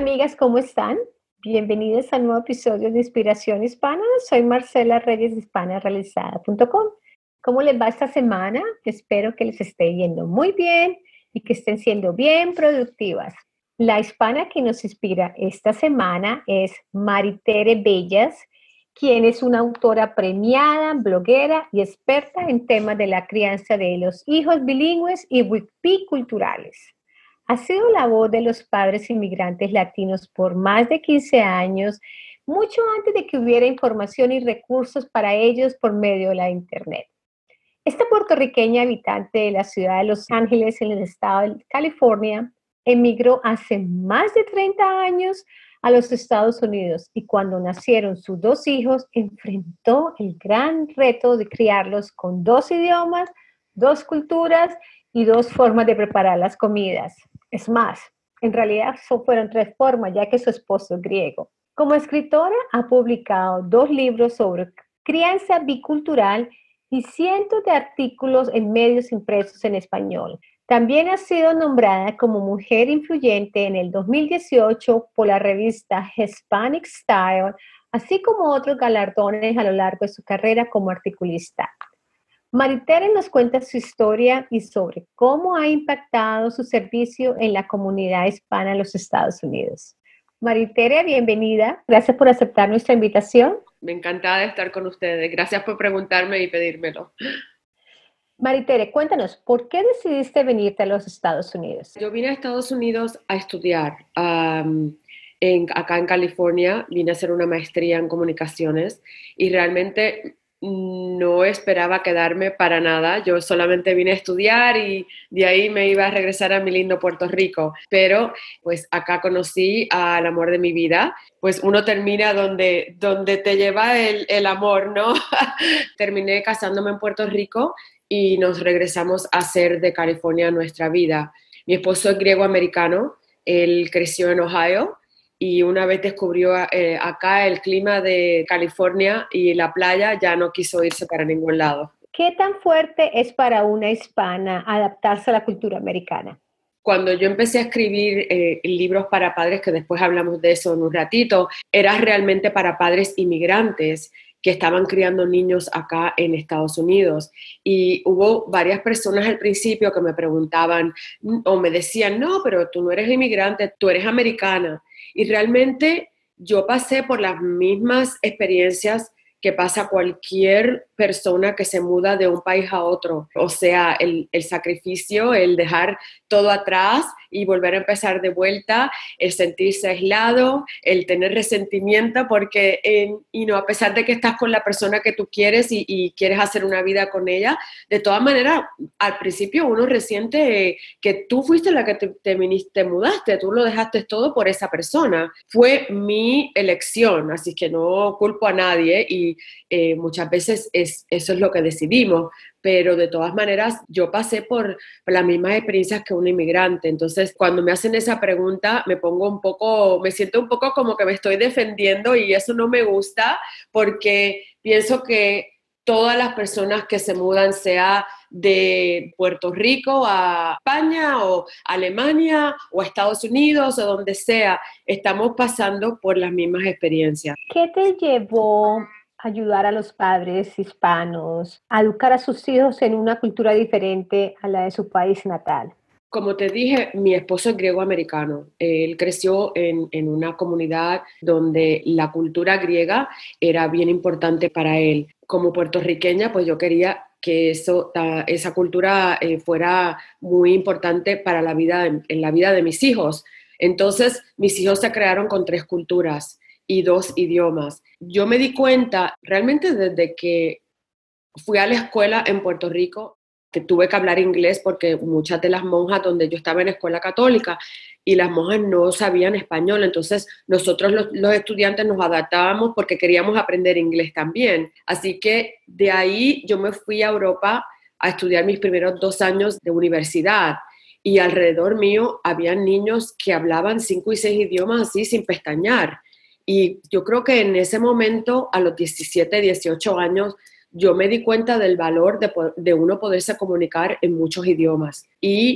amigas, ¿cómo están? Bienvenidas a un nuevo episodio de Inspiración Hispana. Soy Marcela Reyes de hispanarealizada.com. ¿Cómo les va esta semana? Espero que les esté yendo muy bien y que estén siendo bien productivas. La hispana que nos inspira esta semana es Maritere Bellas, quien es una autora premiada, bloguera y experta en temas de la crianza de los hijos bilingües y biculturales. Ha sido la voz de los padres inmigrantes latinos por más de 15 años, mucho antes de que hubiera información y recursos para ellos por medio de la Internet. Esta puertorriqueña habitante de la ciudad de Los Ángeles, en el estado de California, emigró hace más de 30 años a los Estados Unidos y cuando nacieron sus dos hijos, enfrentó el gran reto de criarlos con dos idiomas, dos culturas y dos formas de preparar las comidas. Es más, en realidad fueron tres formas, ya que su esposo es griego. Como escritora, ha publicado 2 libros sobre crianza bicultural y cientos de artículos en medios impresos en español. También ha sido nombrada como mujer influyente en el 2018 por la revista Hispanic Style, así como otros galardones a lo largo de su carrera como articulista. Maritere nos cuenta su historia y sobre cómo ha impactado su servicio en la comunidad hispana en los Estados Unidos. Maritere, bienvenida. Gracias por aceptar nuestra invitación. Me encantada de estar con ustedes. Gracias por preguntarme y pedírmelo. Maritere, cuéntanos, ¿por qué decidiste venirte a los Estados Unidos? Yo vine a Estados Unidos a estudiar. Acá en California vine a hacer una maestría en comunicaciones y realmente no esperaba quedarme para nada. Yo solamente vine a estudiar y de ahí me iba a regresar a mi lindo Puerto Rico. Pero pues acá conocí al amor de mi vida. Pues uno termina donde te lleva el amor, ¿no? Terminé casándome en Puerto Rico y nos regresamos a hacer de California nuestra vida. Mi esposo es griego-americano, él creció en Ohio y una vez descubrió acá el clima de California y la playa, ya no quiso irse para ningún lado. ¿Qué tan fuerte es para una hispana adaptarse a la cultura americana? Cuando yo empecé a escribir libros para padres, que después hablamos de eso en un ratito, era realmente para padres inmigrantes que estaban criando niños acá en Estados Unidos. Y hubo varias personas al principio que me preguntaban o me decían, no, pero tú no eres inmigrante, tú eres americana. Y realmente yo pasé por las mismas experiencias que pasa cualquier persona que se muda de un país a otro. O sea, el sacrificio, el dejar todo atrás y volver a empezar de vuelta, el sentirse aislado, el tener resentimiento, porque a pesar de que estás con la persona que tú quieres y quieres hacer una vida con ella, de todas maneras, al principio uno resiente que tú fuiste la que te mudaste, tú lo dejaste todo por esa persona. Fue mi elección, así que no culpo a nadie y muchas veces eso es lo que decidimos, pero de todas maneras yo pasé por las mismas experiencias que un inmigrante. Entonces, cuando me hacen esa pregunta, me siento un poco como que me estoy defendiendo y eso no me gusta porque pienso que todas las personas que se mudan, sea de Puerto Rico a España o Alemania o Estados Unidos o donde sea, estamos pasando por las mismas experiencias. ¿Qué te llevó a ayudar a los padres hispanos a educar a sus hijos en una cultura diferente a la de su país natal? Como te dije, mi esposo es griego-americano. Él creció en una comunidad donde la cultura griega era bien importante para él. Como puertorriqueña, pues yo quería que esa cultura fuera muy importante para la vida, en la vida de mis hijos. Entonces, mis hijos se crearon con 3 culturas y 2 idiomas. Yo me di cuenta realmente desde que fui a la escuela en Puerto Rico, que tuve que hablar inglés porque muchas de las monjas donde yo estaba en escuela católica y las monjas no sabían español, entonces nosotros los estudiantes nos adaptábamos porque queríamos aprender inglés también. Así que de ahí yo me fui a Europa a estudiar mis primeros 2 años de universidad y alrededor mío había niños que hablaban 5 y 6 idiomas así sin pestañear. Y yo creo que en ese momento, a los 17, 18 años, yo me di cuenta del valor de uno poderse comunicar en muchos idiomas. Y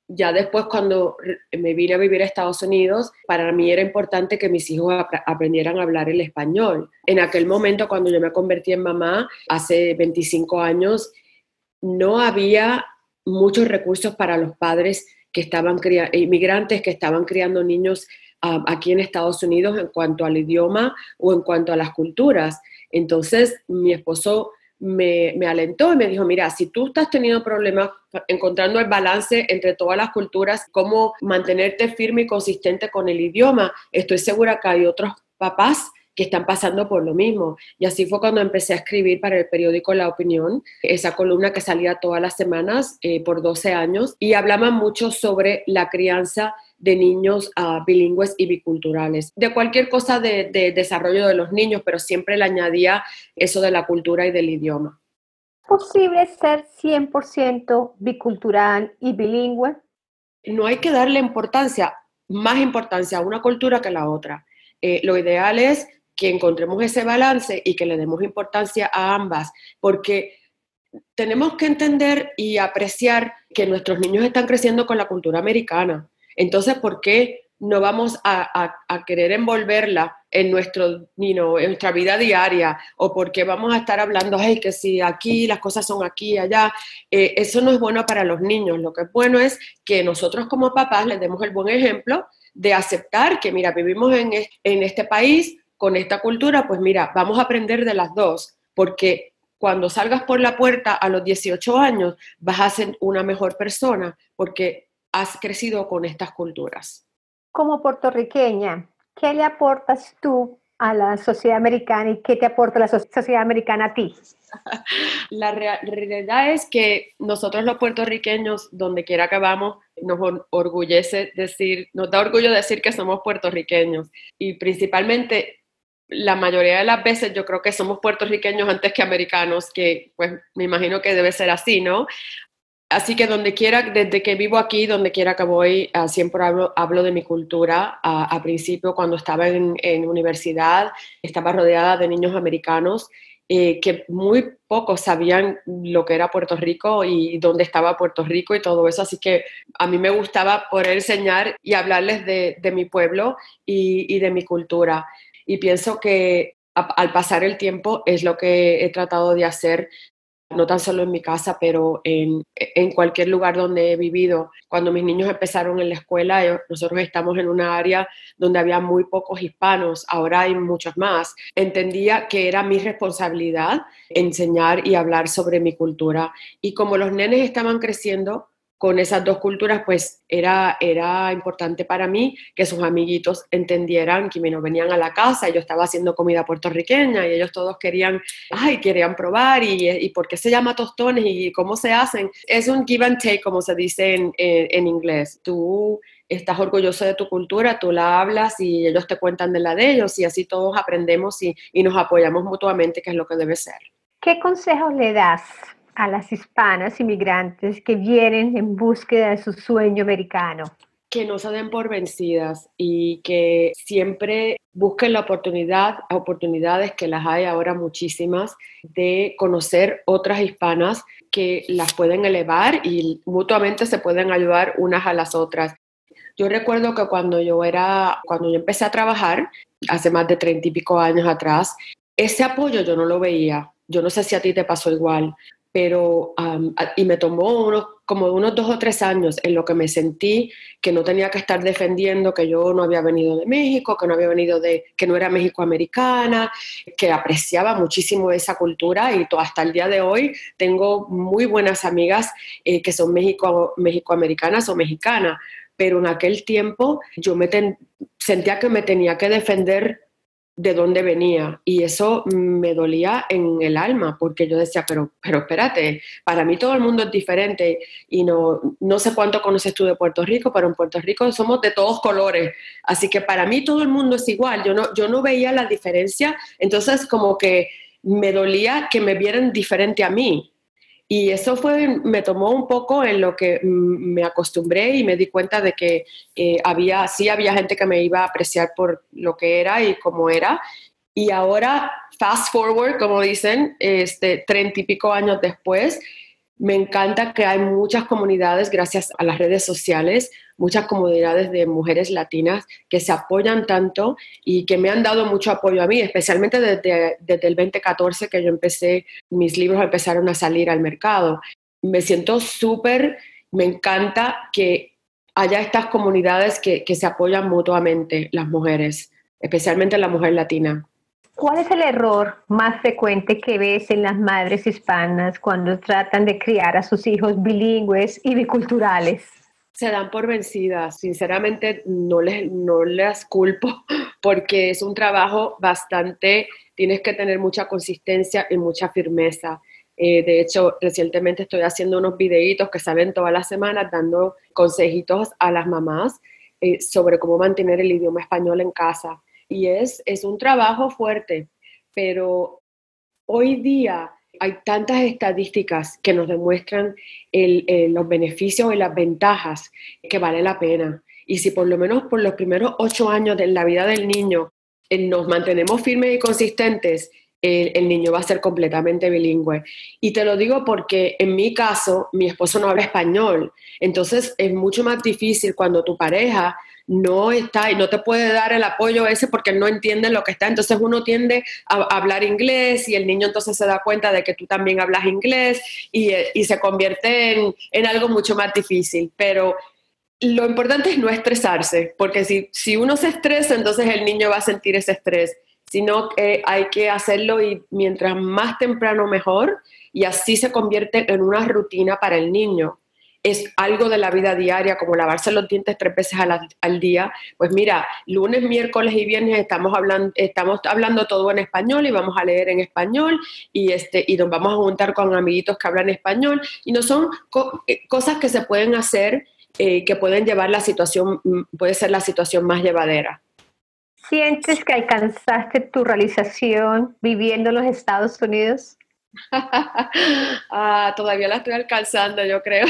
Ya después, cuando me vine a vivir a Estados Unidos, para mí era importante que mis hijos aprendieran a hablar el español. En aquel momento, cuando yo me convertí en mamá, hace 25 años, no había muchos recursos para los padres que estaban inmigrantes que estaban criando niños aquí en Estados Unidos en cuanto al idioma o en cuanto a las culturas. Entonces, mi esposo me alentó y me dijo, mira, si tú estás teniendo problemas encontrando el balance entre todas las culturas, cómo mantenerte firme y consistente con el idioma, estoy segura que hay otros papás que están pasando por lo mismo. Y así fue cuando empecé a escribir para el periódico La Opinión, esa columna que salía todas las semanas por 12 años, y hablaba mucho sobre la crianza de niños bilingües y biculturales, de cualquier cosa de desarrollo de los niños, pero siempre le añadía eso de la cultura y del idioma. ¿Es posible ser 100% bicultural y bilingüe? No hay que darle más importancia a una cultura que a la otra. Lo ideal es que encontremos ese balance y que le demos importancia a ambas, porque tenemos que entender y apreciar que nuestros niños están creciendo con la cultura americana. Entonces, ¿por qué no vamos a querer envolverla en en nuestra vida diaria? ¿O por qué vamos a estar hablando, hey, que si aquí las cosas son aquí y allá? Eso no es bueno para los niños. Lo que es bueno es que nosotros como papás les demos el buen ejemplo de aceptar que, mira, vivimos en este país con esta cultura, pues mira, vamos a aprender de las dos, porque cuando salgas por la puerta a los 18 años vas a ser una mejor persona porque has crecido con estas culturas. Como puertorriqueña, ¿qué le aportas tú a la sociedad americana y qué te aporta la sociedad americana a ti? La realidad es que nosotros los puertorriqueños, donde quiera que vamos, nos nos da orgullo decir que somos puertorriqueños, y principalmente la mayoría de las veces yo creo que somos puertorriqueños antes que americanos, que pues me imagino que debe ser así, ¿no? Así que donde quiera, desde que vivo aquí, donde quiera que voy, siempre hablo de mi cultura. A principio, cuando estaba en universidad, estaba rodeada de niños americanos que muy pocos sabían lo que era Puerto Rico y dónde estaba Puerto Rico y todo eso. Así que a mí me gustaba poder enseñar y hablarles de mi pueblo y de mi cultura. Y pienso que al pasar el tiempo es lo que he tratado de hacer, no tan solo en mi casa, pero en cualquier lugar donde he vivido. Cuando mis niños empezaron en la escuela, nosotros estamos en una área donde había muy pocos hispanos, ahora hay muchos más. Entendía que era mi responsabilidad enseñar y hablar sobre mi cultura. Y como los nenes estaban creciendo con esas dos culturas, pues era importante para mí que sus amiguitos entendieran que venían a la casa y yo estaba haciendo comida puertorriqueña y ellos todos querían probar y por qué se llama tostones y cómo se hacen. Es un give and take, como se dice en inglés. Tú estás orgulloso de tu cultura, tú la hablas y ellos te cuentan de la de ellos y así todos aprendemos y nos apoyamos mutuamente, que es lo que debe ser. ¿Qué consejos le das a las hispanas inmigrantes que vienen en búsqueda de su sueño americano? Que no se den por vencidas y que siempre busquen oportunidades, que las hay ahora muchísimas, de conocer otras hispanas que las pueden elevar y mutuamente se pueden ayudar unas a las otras. Yo recuerdo que cuando yo empecé a trabajar, hace más de 30 y pico años atrás, ese apoyo yo no lo veía. Yo no sé si a ti te pasó igual, pero y me tomó como unos 2 o 3 años en lo que me sentí que no tenía que estar defendiendo que yo no había venido de México, que no había venido que no era mexicoamericana, que apreciaba muchísimo esa cultura y hasta el día de hoy tengo muy buenas amigas que son mexicoamericanas o mexicanas, pero en aquel tiempo yo sentía que me tenía que defender de dónde venía y eso me dolía en el alma porque yo decía, pero espérate, para mí todo el mundo es diferente y no sé cuánto conoces tú de Puerto Rico, pero en Puerto Rico somos de todos colores, así que para mí todo el mundo es igual, yo no veía la diferencia, entonces como que me dolía que me vieran diferente a mí. Y eso me tomó un poco en lo que me acostumbré y me di cuenta de que había gente que me iba a apreciar por lo que era y cómo era. Y ahora, fast forward, como dicen, 30 y pico años después, Me encanta que hay muchas comunidades, gracias a las redes sociales, muchas comunidades de mujeres latinas que se apoyan tanto y que me han dado mucho apoyo a mí, especialmente desde el 2014 que yo empecé, mis libros empezaron a salir al mercado. Me siento súper, me encanta que haya estas comunidades que se apoyan mutuamente, las mujeres, especialmente la mujer latina. ¿Cuál es el error más frecuente que ves en las madres hispanas cuando tratan de criar a sus hijos bilingües y biculturales? Se dan por vencidas. Sinceramente, no les culpo porque es un trabajo bastante, tienes que tener mucha consistencia y mucha firmeza. De hecho, recientemente estoy haciendo unos videitos que salen todas las semanas dando consejitos a las mamás sobre cómo mantener el idioma español en casa. Y es un trabajo fuerte, pero hoy día hay tantas estadísticas que nos demuestran los beneficios y las ventajas que vale la pena. Y si por lo menos por los primeros 8 años de la vida del niño nos mantenemos firmes y consistentes, el niño va a ser completamente bilingüe. Y te lo digo porque en mi caso, mi esposo no habla español. Entonces es mucho más difícil cuando tu pareja no está y no te puede dar el apoyo ese porque no entiende lo que está. Entonces uno tiende a hablar inglés y el niño entonces se da cuenta de que tú también hablas inglés y se convierte en algo mucho más difícil. Pero lo importante es no estresarse, porque si uno se estresa, entonces el niño va a sentir ese estrés, sino que hay que hacerlo y mientras más temprano mejor, y así se convierte en una rutina para el niño. Es algo de la vida diaria, como lavarse los dientes 3 veces al día. Pues mira, lunes, miércoles y viernes estamos hablando todo en español y vamos a leer en español y nos vamos a juntar con amiguitos que hablan español y no son cosas que se pueden hacer que pueden llevar la situación, puede ser la situación más llevadera. ¿Sientes que alcanzaste tu realización viviendo en los Estados Unidos? Todavía la estoy alcanzando, yo creo.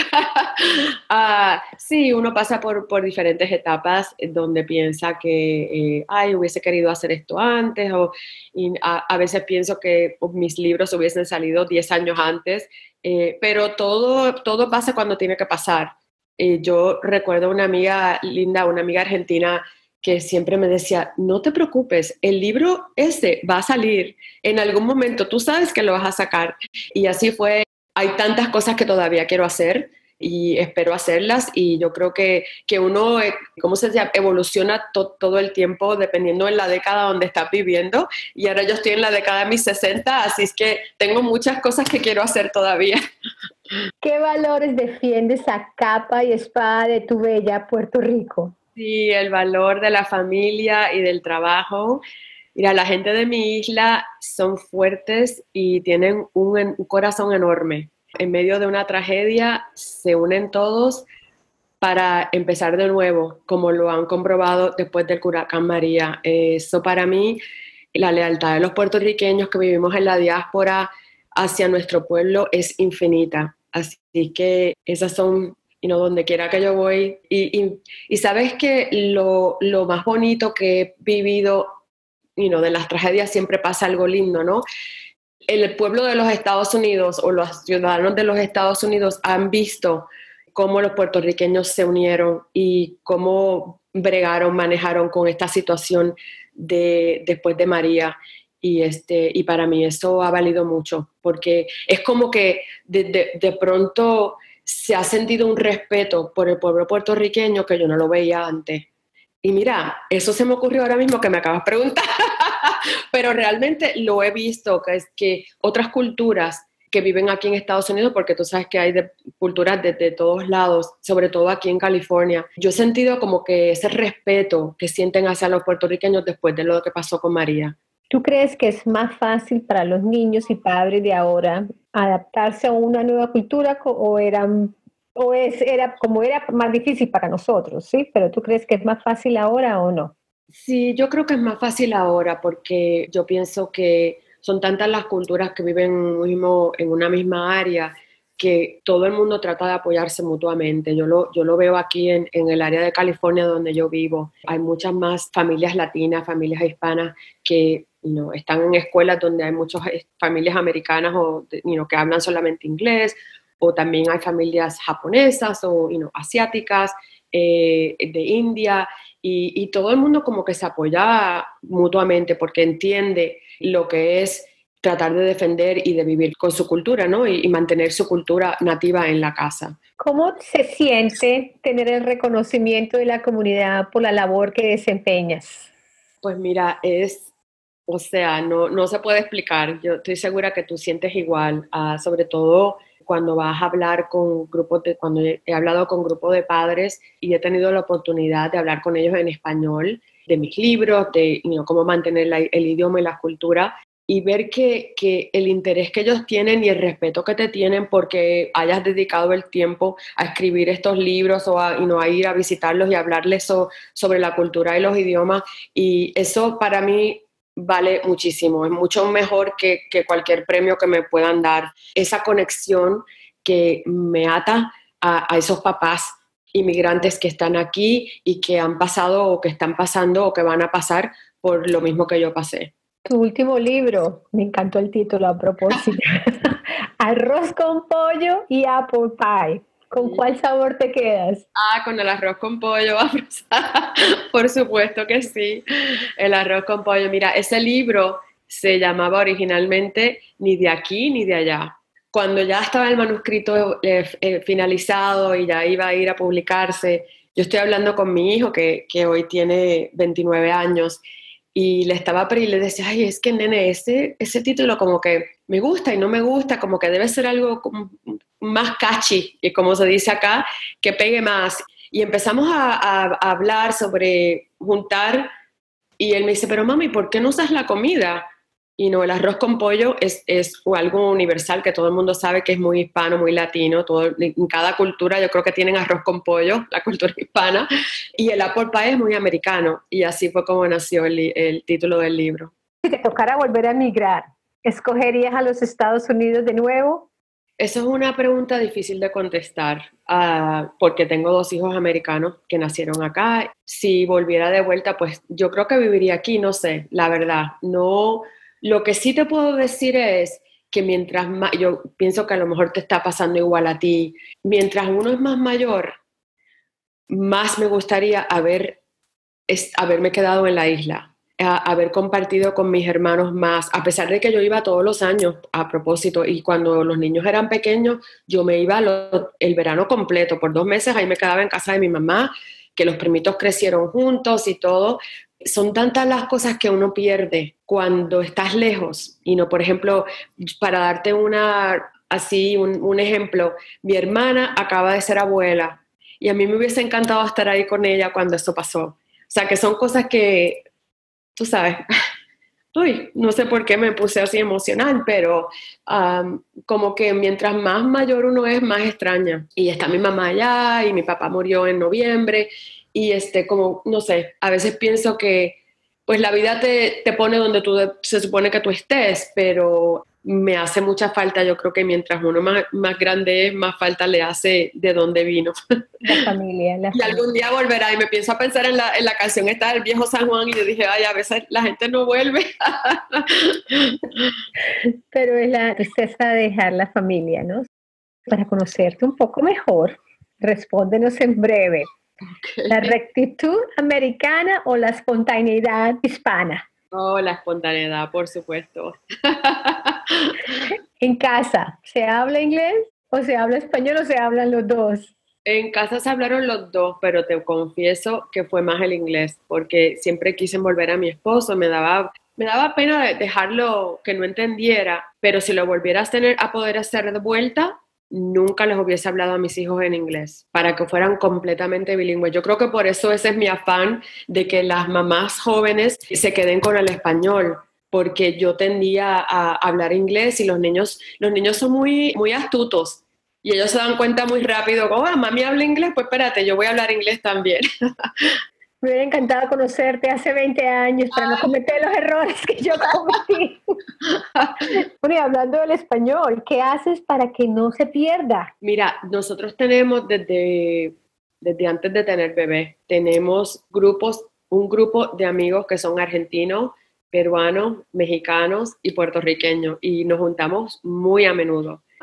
Sí, uno pasa por diferentes etapas donde piensa que, hubiese querido hacer esto antes, y a veces pienso que mis libros hubiesen salido 10 años antes, pero todo pasa cuando tiene que pasar. Yo recuerdo una amiga linda, una amiga argentina que siempre me decía, no te preocupes, el libro ese va a salir en algún momento, tú sabes que lo vas a sacar. Y así fue. Hay tantas cosas que todavía quiero hacer y espero hacerlas y yo creo que uno, ¿cómo se llama? Evoluciona todo el tiempo dependiendo de la década donde estás viviendo y ahora yo estoy en la década de mis 60, así es que tengo muchas cosas que quiero hacer todavía. ¿Qué valores defiendes a capa y espada de tu bella Puerto Rico? Sí, el valor de la familia y del trabajo. Mira, la gente de mi isla son fuertes y tienen un corazón enorme. En medio de una tragedia se unen todos para empezar de nuevo, como lo han comprobado después del huracán María. Eso para mí, la lealtad de los puertorriqueños que vivimos en la diáspora hacia nuestro pueblo es infinita. Así que esas son, donde quiera que yo voy. Y sabes que lo más bonito que he vivido, de las tragedias siempre pasa algo lindo, ¿no? El pueblo de los Estados Unidos o los ciudadanos de los Estados Unidos han visto cómo los puertorriqueños se unieron y cómo manejaron con esta situación después de María. Y para mí eso ha valido mucho, porque es como que de pronto se ha sentido un respeto por el pueblo puertorriqueño que yo no lo veía antes. Y mira, eso se me ocurrió ahora mismo que me acabas de preguntar, pero realmente lo he visto, que es que otras culturas que viven aquí en Estados Unidos, porque tú sabes que hay culturas de todos lados, sobre todo aquí en California, yo he sentido como que ese respeto que sienten hacia los puertorriqueños después de lo que pasó con María. ¿Tú crees que es más fácil para los niños y padres de ahora adaptarse a una nueva cultura era más difícil para nosotros, ¿sí? Pero ¿tú crees que es más fácil ahora o no? Sí, yo creo que es más fácil ahora porque yo pienso que son tantas las culturas que viven en una misma área que todo el mundo trata de apoyarse mutuamente. Yo lo veo aquí en el área de California donde yo vivo. Hay muchas más familias latinas, familias hispanas que están en escuelas donde hay muchas familias americanas que hablan solamente inglés o también hay familias japonesas o asiáticas, de India, y todo el mundo como que se apoya mutuamente porque entiende lo que es tratar de defender y de vivir con su cultura, ¿no? Y mantener su cultura nativa en la casa. ¿Cómo se siente tener el reconocimiento de la comunidad por la labor que desempeñas? Pues mira, o sea, no se puede explicar. Yo estoy segura que tú sientes igual, sobre todo cuando vas a hablar con cuando he hablado con grupos de padres y he tenido la oportunidad de hablar con ellos en español, de mis libros, de cómo mantener el idioma y la cultura, y ver que el interés que ellos tienen y el respeto que te tienen porque hayas dedicado el tiempo a escribir estos libros o a ir a visitarlos y hablarles sobre la cultura y los idiomas. Y eso para mí vale muchísimo, es mucho mejor que cualquier premio que me puedan dar. Esa conexión que me ata a esos papás inmigrantes que están aquí y que han pasado o que están pasando o que van a pasar por lo mismo que yo pasé. Tu último libro, me encantó el título a propósito. Arroz con pollo y apple pie. ¿Con cuál sabor te quedas? Con el arroz con pollo, por supuesto que sí, el arroz con pollo. Mira, ese libro se llamaba originalmente Ni de aquí ni de allá. Cuando ya estaba el manuscrito finalizado y ya iba a ir a publicarse, yo estoy hablando con mi hijo que hoy tiene 29 años y le decía, ay, es que nene, ese título como que me gusta y no me gusta, como que debe ser algo más catchy, y como se dice acá, que pegue más. Y empezamos a hablar sobre juntar, y él me dice, pero mami, ¿por qué no usas la comida? Y no, el arroz con pollo es algo universal que todo el mundo sabe que es muy hispano, muy latino. En cada cultura yo creo que tienen arroz con pollo, la cultura hispana. Y el apple pie es muy americano. Y así fue como nació el título del libro. Si te tocara volver a emigrar, ¿escogerías a los Estados Unidos de nuevo? Esa es una pregunta difícil de contestar, porque tengo 2 hijos americanos que nacieron acá. Si volviera de vuelta, pues yo creo que viviría aquí, no sé, la verdad. No, lo que sí te puedo decir es que mientras más, yo pienso que a lo mejor te está pasando igual a ti, mientras uno es más mayor, más me gustaría haberme quedado en la isla, haber compartido con mis hermanos más, a pesar de que yo iba todos los años a propósito, y cuando los niños eran pequeños, yo me iba el verano completo, por 2 meses, ahí me quedaba en casa de mi mamá, que los primitos crecieron juntos y todo. Son tantas las cosas que uno pierde cuando estás lejos, y no, por ejemplo, para darte un ejemplo, mi hermana acaba de ser abuela, y a mí me hubiese encantado estar ahí con ella cuando eso pasó. O sea, que son cosas que, tú sabes, uy, no sé por qué me puse así emocional, pero como que mientras más mayor uno es, más extraña. Y está mi mamá allá y mi papá murió en noviembre y como, no sé, a veces pienso que pues la vida te pone donde se supone que tú estés, pero me hace mucha falta. Yo creo que mientras uno más grande es, más falta le hace de dónde vino. La familia, Y algún día volverá, y me pienso a pensar en la canción esta del viejo San Juan, y yo dije, ay, a veces la gente no vuelve. Pero es la tristeza de dejar la familia, ¿no? Para conocerte un poco mejor, respóndenos en breve. Okay. ¿La rectitud americana o la espontaneidad hispana? Oh, la espontaneidad, por supuesto. En casa, ¿se habla inglés o se habla español o se hablan los dos? En casa se hablaron los dos, pero te confieso que fue más el inglés, porque siempre quise envolver a mi esposo, me daba pena dejarlo que no entendiera, pero si lo volviera a poder hacer de vuelta, nunca les hubiese hablado a mis hijos en inglés, para que fueran completamente bilingües. Yo creo que por eso ese es mi afán, de que las mamás jóvenes se queden con el español, porque yo tendía a hablar inglés y los niños son muy, muy astutos. Y ellos se dan cuenta muy rápido, como, mami habla inglés, pues espérate, yo voy a hablar inglés también. Me hubiera encantado conocerte hace 20 años para no cometer los errores que yo cometí. Bueno, y hablando del español, ¿qué haces para que no se pierda? Mira, nosotros tenemos desde antes de tener bebé, tenemos un grupo de amigos que son argentinos, peruanos, mexicanos y puertorriqueños, y nos juntamos muy a menudo.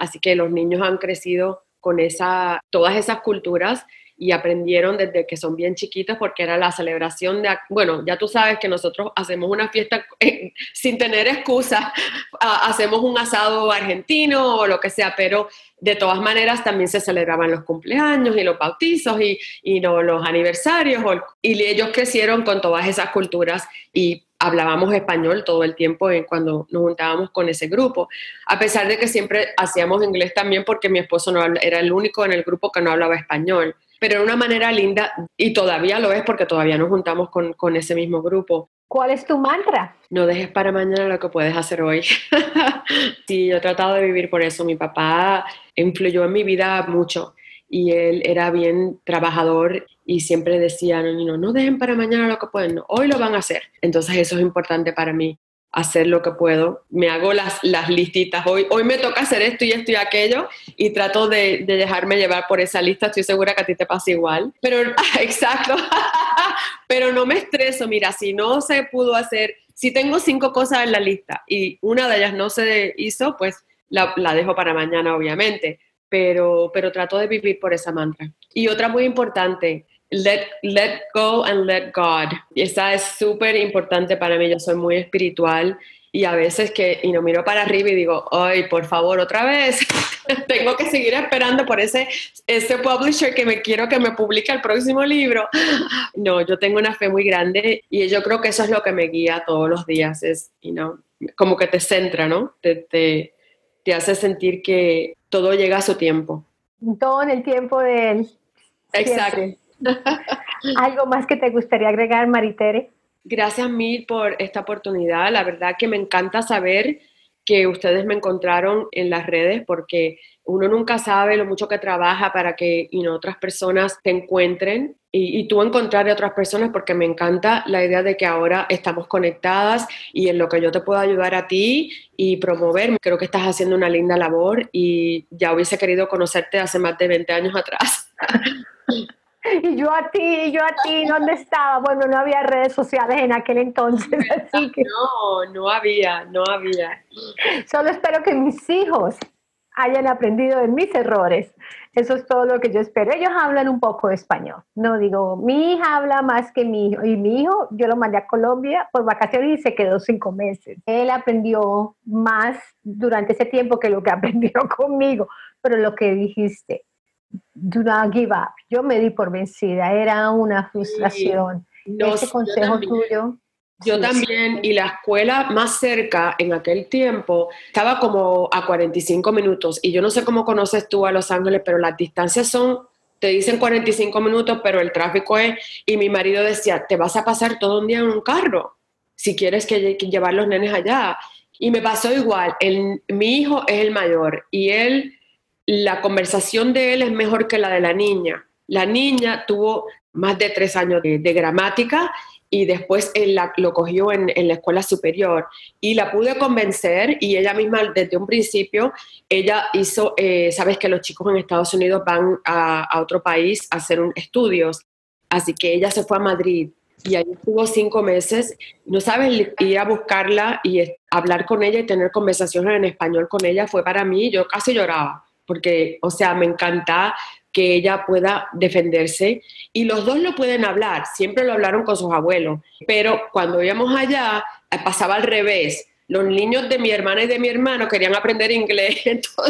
Así que los niños han crecido con todas esas culturas y aprendieron desde que son bien chiquitos, porque era la celebración bueno, ya tú sabes que nosotros hacemos una fiesta sin tener excusa, hacemos un asado argentino o lo que sea, pero de todas maneras también se celebraban los cumpleaños y los bautizos y los aniversarios, y ellos crecieron con todas esas culturas y hablábamos español todo el tiempo cuando nos juntábamos con ese grupo, a pesar de que siempre hacíamos inglés también, porque mi esposo era el único en el grupo que no hablaba español, pero de una manera linda, y todavía lo es porque todavía nos juntamos con ese mismo grupo. ¿Cuál es tu mantra? No dejes para mañana lo que puedes hacer hoy. Sí, yo he tratado de vivir por eso. Mi papá influyó en mi vida mucho y él era bien trabajador y siempre decía, no dejen para mañana lo que pueden, no, hoy lo van a hacer. Entonces eso es importante para mí, hacer lo que puedo. Me hago las listitas. Hoy me toca hacer esto y aquello, y trato de dejarme llevar por esa lista. Estoy segura que a ti te pasa igual. Pero, exacto. Pero no me estreso. Mira, si no se pudo hacer, si tengo 5 cosas en la lista y una de ellas no se hizo, pues la dejo para mañana, obviamente. Pero trato de vivir por esa mantra. Y otra muy importante, let go and let God. Y esa es súper importante para mí. Yo soy muy espiritual y a veces miro para arriba y digo, ay, por favor, otra vez. Tengo que seguir esperando por ese publisher quiero que me publique el próximo libro. No, yo tengo una fe muy grande y yo creo que eso es lo que me guía todos los días. Es, como que te centra, ¿no? Te hace sentir que todo llega a su tiempo. Todo en el tiempo de él. Exacto. ¿Algo más que te gustaría agregar, Maritere? Gracias mil por esta oportunidad. La verdad que me encanta saber que ustedes me encontraron en las redes, porque uno nunca sabe lo mucho que trabaja para que otras personas te encuentren y tú encontrar a otras personas, porque me encanta la idea de que ahora estamos conectadas y en lo que yo te puedo ayudar a ti y promover. Creo que estás haciendo una linda labor y ya hubiese querido conocerte hace más de 20 años atrás. Y yo a ti, ¿dónde estaba? Bueno, no había redes sociales en aquel entonces, así que... No había. Solo espero que mis hijos hayan aprendido de mis errores. Eso es todo lo que yo espero. Ellos hablan un poco de español. No digo, mi hija habla más que mi hijo. Y mi hijo, yo lo mandé a Colombia por vacaciones y se quedó 5 meses. Él aprendió más durante ese tiempo que lo que aprendió conmigo. Pero lo que dijiste, do not give up. Yo me di por vencida. Era una frustración. Ese consejo tuyo... Yo también, y la escuela más cerca en aquel tiempo estaba como a 45 minutos, y yo no sé cómo conoces tú a Los Ángeles, pero las distancias te dicen 45 minutos, pero el tráfico y mi marido decía, te vas a pasar todo un día en un carro, si quieres que llevar los nenes allá. Y me pasó igual, mi hijo es el mayor, y la conversación de él es mejor que la de la niña. La niña tuvo más de 3 años de gramática, y después él lo cogió en la escuela superior y la pude convencer, y ella misma desde un principio, ella hizo, sabes que los chicos en Estados Unidos van a otro país a hacer estudios, así que ella se fue a Madrid y ahí estuvo 5 meses, no sabes, ir a buscarla y hablar con ella y tener conversaciones en español con ella fue para mí, yo casi lloraba, porque, o sea, me encanta que ella pueda defenderse, y los dos lo pueden hablar, siempre lo hablaron con sus abuelos, pero cuando íbamos allá pasaba al revés, los niños de mi hermana y de mi hermano querían aprender inglés,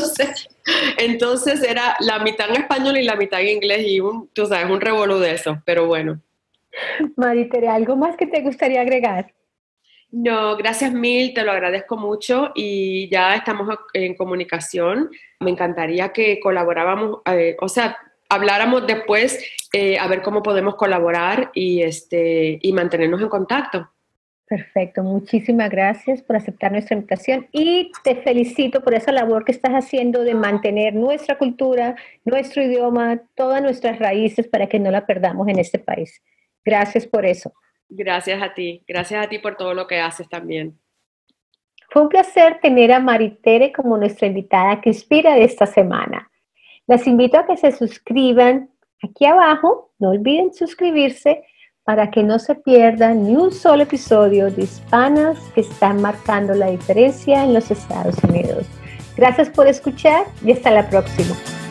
entonces era la mitad en español y la mitad en inglés, y tú sabes, un revolú de eso, pero bueno. Maritere, ¿algo más que te gustaría agregar? No, gracias mil, te lo agradezco mucho y ya estamos en comunicación. Me encantaría que colaboráramos, habláramos después a ver cómo podemos colaborar y mantenernos en contacto. Perfecto, muchísimas gracias por aceptar nuestra invitación y te felicito por esa labor que estás haciendo de mantener nuestra cultura, nuestro idioma, todas nuestras raíces para que no la perdamos en este país. Gracias por eso. Gracias a ti por todo lo que haces también. Fue un placer tener a Maritere como nuestra invitada que inspira de esta semana. Las invito a que se suscriban aquí abajo, no olviden suscribirse para que no se pierdan ni un solo episodio de Hispanas que están marcando la diferencia en los Estados Unidos. Gracias por escuchar y hasta la próxima.